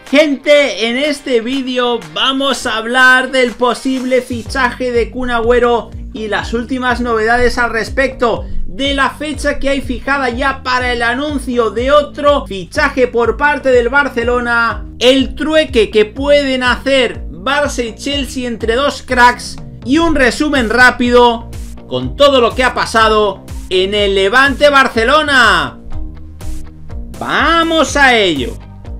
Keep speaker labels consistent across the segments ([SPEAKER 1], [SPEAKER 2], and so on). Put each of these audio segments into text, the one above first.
[SPEAKER 1] Gente, en este vídeo vamos a hablar del posible fichaje de Kun Agüero y las últimas novedades al respecto, de la fecha que hay fijada ya para el anuncio de otro fichaje por parte del Barcelona, el trueque que pueden hacer Barça y Chelsea entre dos cracks y un resumen rápido con todo lo que ha pasado en el Levante Barcelona. ¡Vamos a ello!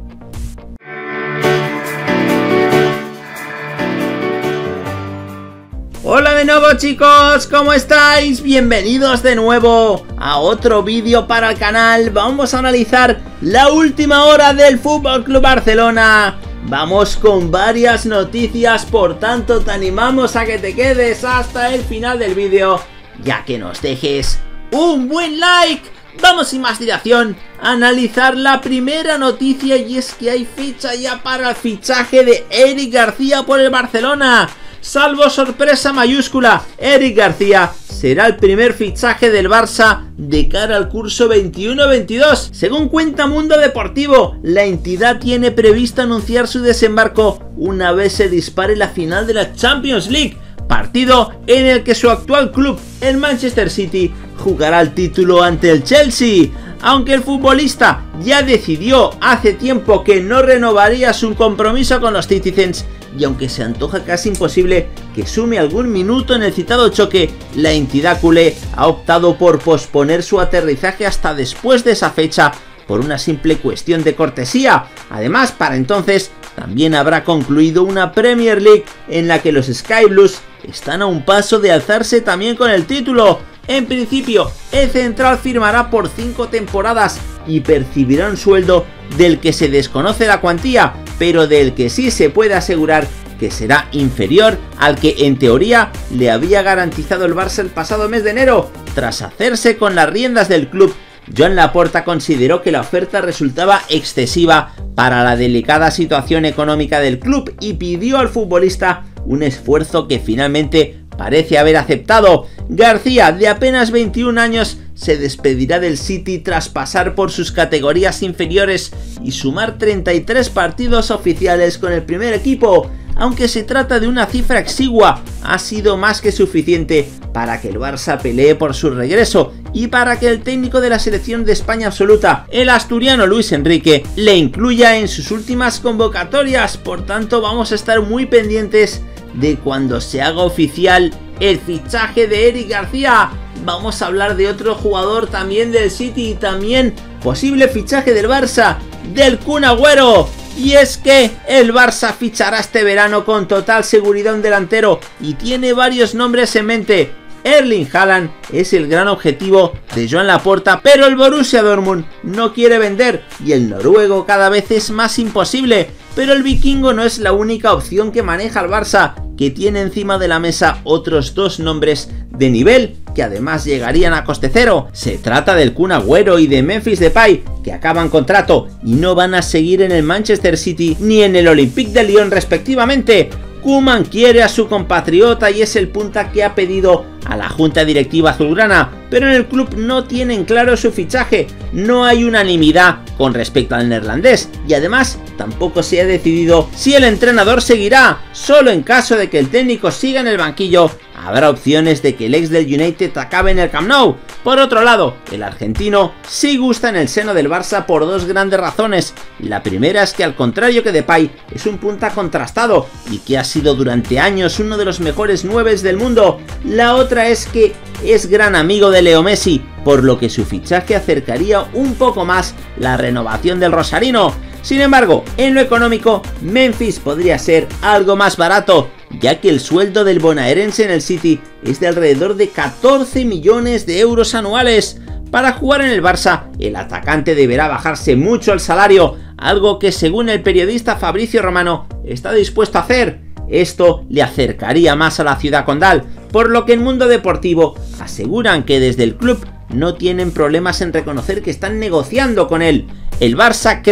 [SPEAKER 1] Hola de nuevo, chicos, ¿cómo estáis? Bienvenidos de nuevo a otro vídeo para el canal. Vamos a analizar la última hora del FC Barcelona. Vamos con varias noticias, por tanto te animamos a que te quedes hasta el final del vídeo, ya que nos dejes un buen like. Vamos sin más dilación a analizar la primera noticia, y es que hay fecha ya para el fichaje de Eric García por el Barcelona. Salvo sorpresa mayúscula, Eric García será el primer fichaje del Barça de cara al curso 21-22. Según cuenta Mundo Deportivo, la entidad tiene previsto anunciar su desembarco una vez se dispare la final de la Champions League, partido en el que su actual club, el Manchester City, jugará el título ante el Chelsea. Aunque el futbolista ya decidió hace tiempo que no renovaría su compromiso con los Citizens, y aunque se antoja casi imposible que sume algún minuto en el citado choque, la entidad culé ha optado por posponer su aterrizaje hasta después de esa fecha por una simple cuestión de cortesía. Además, para entonces también habrá concluido una Premier League en la que los Sky Blues están a un paso de alzarse también con el título. En principio, el central firmará por 5 temporadas y percibirá un sueldo del que se desconoce la cuantía, pero del que sí se puede asegurar que será inferior al que en teoría le había garantizado el Barça el pasado mes de enero. Tras hacerse con las riendas del club, Joan Laporta consideró que la oferta resultaba excesiva para la delicada situación económica del club y pidió al futbolista un esfuerzo que finalmente parece haber aceptado. García, de apenas 21 años, se despedirá del City tras pasar por sus categorías inferiores y sumar 33 partidos oficiales con el primer equipo. Aunque se trata de una cifra exigua, ha sido más que suficiente para que el Barça pelee por su regreso y para que el técnico de la selección de España absoluta, el asturiano Luis Enrique, le incluya en sus últimas convocatorias. Por tanto, vamos a estar muy pendientes de cuando se haga oficial el fichaje de Eric García. Vamos a hablar de otro jugador también del City y también posible fichaje del Barça, del Kun Agüero. Y es que el Barça fichará este verano con total seguridad un delantero y tiene varios nombres en mente. Erling Haaland es el gran objetivo de Joan Laporta, pero el Borussia Dortmund no quiere vender y el noruego cada vez es más imposible. Pero el vikingo no es la única opción que maneja el Barça, que tiene encima de la mesa otros dos nombres de nivel que además llegarían a coste cero. Se trata del Kun Agüero y de Memphis Depay, que acaban contrato y no van a seguir en el Manchester City ni en el Olympique de Lyon respectivamente. Koeman quiere a su compatriota y es el punta que ha pedido a la junta directiva azulgrana, pero en el club no tienen claro su fichaje. No hay unanimidad con respecto al neerlandés y además tampoco se ha decidido si el entrenador seguirá. Solo en caso de que el técnico siga en el banquillo habrá opciones de que el ex del United acabe en el Camp Nou. Por otro lado, el argentino sí gusta en el seno del Barça por dos grandes razones. La primera es que, al contrario que Depay, es un punta contrastado y que ha sido durante años uno de los mejores 9 del mundo. La otra es que es gran amigo de Leo Messi, por lo que su fichaje acercaría un poco más la renovación del rosarino. Sin embargo, en lo económico, Memphis podría ser algo más barato, ya que el sueldo del bonaerense en el City es de alrededor de 14 millones de euros anuales. Para jugar en el Barça, el atacante deberá bajarse mucho el salario, algo que según el periodista Fabrizio Romano está dispuesto a hacer. Esto le acercaría más a la ciudad condal, por lo que en Mundo Deportivo aseguran que desde el club no tienen problemas en reconocer que están negociando con él. El Barça cree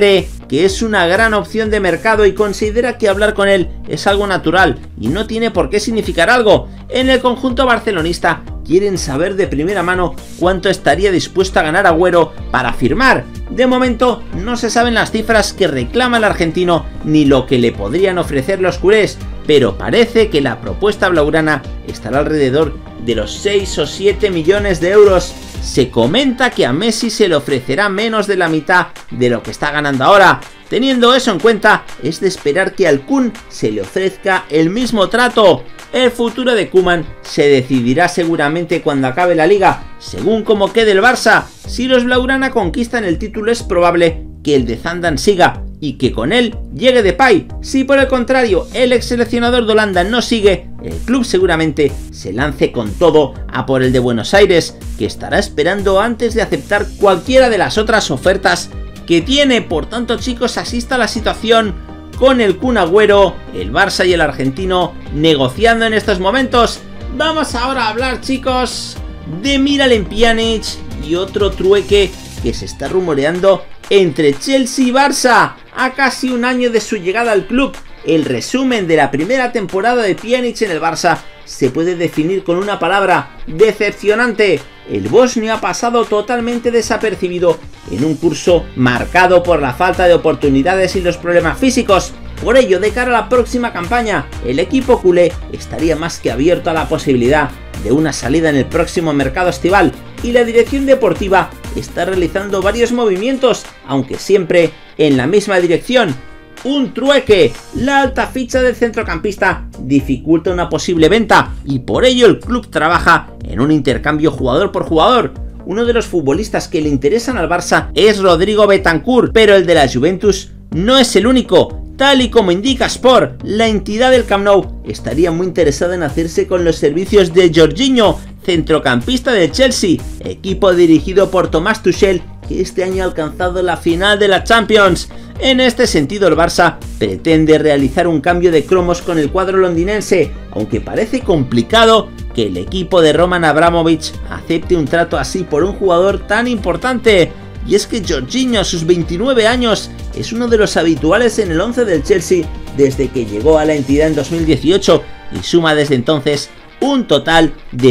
[SPEAKER 1] que es una gran opción de mercado y considera que hablar con él es algo natural y no tiene por qué significar algo. En el conjunto barcelonista quieren saber de primera mano cuánto estaría dispuesto a ganar Agüero para firmar. De momento no se saben las cifras que reclama el argentino ni lo que le podrían ofrecer los culés, pero parece que la propuesta blaugrana estará alrededor de los 6 o 7 millones de euros. Se comenta que a Messi se le ofrecerá menos de la mitad de lo que está ganando ahora. Teniendo eso en cuenta, es de esperar que al Kun se le ofrezca el mismo trato. El futuro de Koeman se decidirá seguramente cuando acabe la liga, según como quede el Barça. Si los blaugrana conquistan el título, es probable que el de Zandaan siga y que con él llegue Depay. Si por el contrario el ex seleccionador de Holanda no sigue, el club seguramente se lance con todo a por el de Buenos Aires, que estará esperando antes de aceptar cualquiera de las otras ofertas que tiene. Por tanto, chicos, así está la situación con el Kun Agüero, el Barça y el argentino negociando en estos momentos. Vamos ahora a hablar, chicos, de Miralem Pjanic y otro trueque que se está rumoreando entre Chelsea y Barça. A casi un año de su llegada al club, el resumen de la primera temporada de Pjanic en el Barça se puede definir con una palabra: decepcionante. El bosnio ha pasado totalmente desapercibido en un curso marcado por la falta de oportunidades y los problemas físicos. Por ello, de cara a la próxima campaña, el equipo culé estaría más que abierto a la posibilidad de una salida en el próximo mercado estival, y la dirección deportiva está realizando varios movimientos, aunque siempre en la misma dirección: un trueque. La alta ficha del centrocampista dificulta una posible venta y por ello el club trabaja en un intercambio jugador por jugador. Uno de los futbolistas que le interesan al Barça es Rodrigo Bentancur, pero el de la Juventus no es el único. Tal y como indica Sport, la entidad del Camp Nou estaría muy interesada en hacerse con los servicios de Jorginho, centrocampista del Chelsea, equipo dirigido por Thomas Tuchel, que este año ha alcanzado la final de la Champions. En este sentido, el Barça pretende realizar un cambio de cromos con el cuadro londinense, aunque parece complicado que el equipo de Roman Abramovich acepte un trato así por un jugador tan importante. Y es que Jorginho, a sus 29 años, es uno de los habituales en el 11 del Chelsea desde que llegó a la entidad en 2018 y suma desde entonces un total de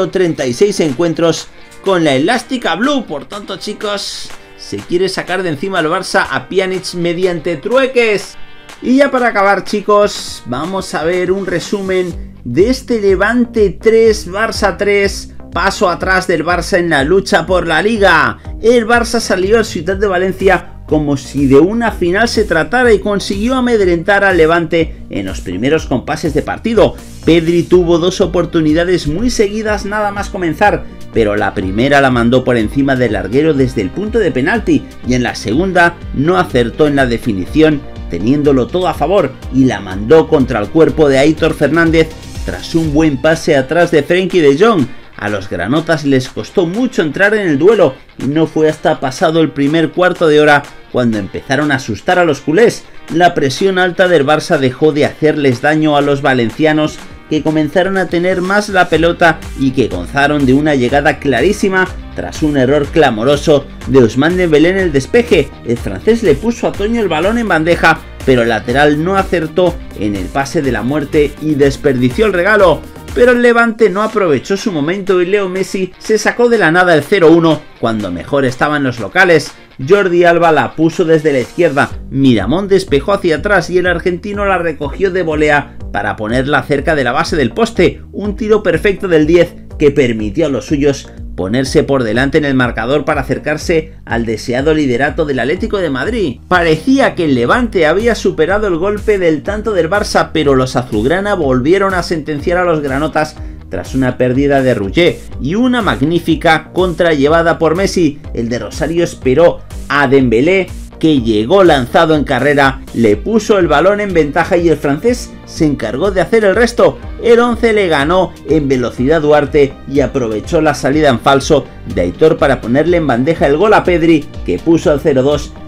[SPEAKER 1] 136 encuentros con la elástica blue. Por tanto, chicos, se quiere sacar de encima al Barça a Pjanic mediante trueques. Y ya para acabar, chicos, vamos a ver un resumen de este Levante 3, Barça 3, paso atrás del Barça en la lucha por la Liga. El Barça salió al Ciutat de Valencia como si de una final se tratara y consiguió amedrentar al Levante en los primeros compases de partido. Pedri tuvo dos oportunidades muy seguidas nada más comenzar, pero la primera la mandó por encima del larguero desde el punto de penalti y en la segunda no acertó en la definición, teniéndolo todo a favor, y la mandó contra el cuerpo de Aitor Fernández tras un buen pase atrás de Frenkie de Jong. A los granotas les costó mucho entrar en el duelo y no fue hasta pasado el primer cuarto de hora cuando empezaron a asustar a los culés. La presión alta del Barça dejó de hacerles daño a los valencianos, que comenzaron a tener más la pelota y que gozaron de una llegada clarísima tras un error clamoroso de Ousmane Dembélé en el despeje. El francés le puso a Toño el balón en bandeja, pero el lateral no acertó en el pase de la muerte y desperdició el regalo. Pero el Levante no aprovechó su momento y Leo Messi se sacó de la nada el 0-1 cuando mejor estaban los locales. Jordi Alba la puso desde la izquierda, Miramón despejó hacia atrás y el argentino la recogió de volea para ponerla cerca de la base del poste. Un tiro perfecto del 10 que permitió a los suyos ponerse por delante en el marcador para acercarse al deseado liderato del Atlético de Madrid. Parecía que el Levante había superado el golpe del tanto del Barça, pero los azulgrana volvieron a sentenciar a los granotas tras una pérdida de Rouget y una magnífica contra llevada por Messi. El de Rosario esperó a Dembélé, que llegó lanzado en carrera, le puso el balón en ventaja y el francés se encargó de hacer el resto. El 11 le ganó en velocidad Duarte y aprovechó la salida en falso de Aitor para ponerle en bandeja el gol a Pedri, que puso al 0-2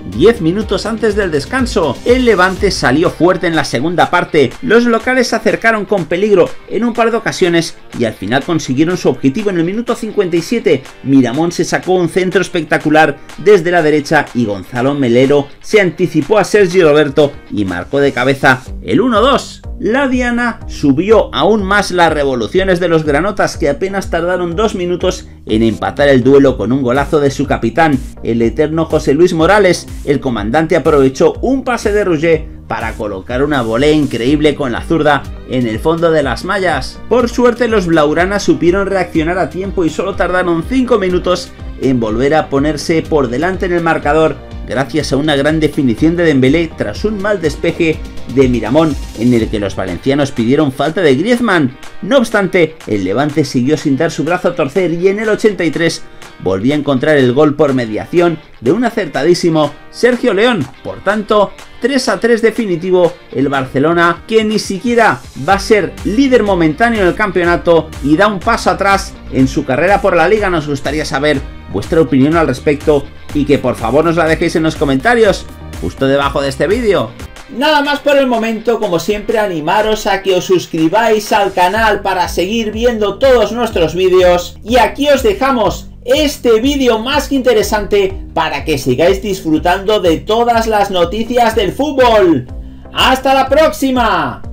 [SPEAKER 1] 10 minutos antes del descanso. El Levante salió fuerte en la segunda parte, los locales se acercaron con peligro en un par de ocasiones y al final consiguieron su objetivo. En el minuto 57 Miramón se sacó un centro espectacular desde la derecha y Gonzalo Melero se anticipó a Sergi Roberto y marcó de cabeza el 1-2. La diana subió aún más las revoluciones de los granotas, que apenas tardaron 2 minutos en empatar el duelo con un golazo de su capitán, el eterno José Luis Morales. El comandante aprovechó un pase de Rouget para colocar una volea increíble con la zurda en el fondo de las mallas. Por suerte los blaugrana supieron reaccionar a tiempo y solo tardaron 5 minutos en volver a ponerse por delante en el marcador, gracias a una gran definición de Dembélé tras un mal despeje de Miramón en el que los valencianos pidieron falta de Griezmann. No obstante, el Levante siguió sin dar su brazo a torcer y en el 83 volvió a encontrar el gol por mediación de un acertadísimo Sergio León. Por tanto, 3-3 definitivo. El Barcelona, que ni siquiera va a ser líder momentáneo en el campeonato y da un paso atrás en su carrera por la liga. Nos gustaría saber vuestra opinión al respecto y que por favor nos la dejéis en los comentarios justo debajo de este vídeo. Nada más por el momento. Como siempre, animaros a que os suscribáis al canal para seguir viendo todos nuestros vídeos, y aquí os dejamos este vídeo más que interesante para que sigáis disfrutando de todas las noticias del fútbol. ¡Hasta la próxima!